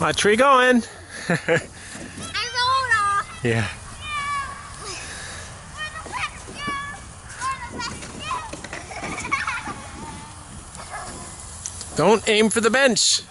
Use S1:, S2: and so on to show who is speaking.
S1: My tree going.
S2: I rolled off.
S1: Yeah. Don't aim for the bench.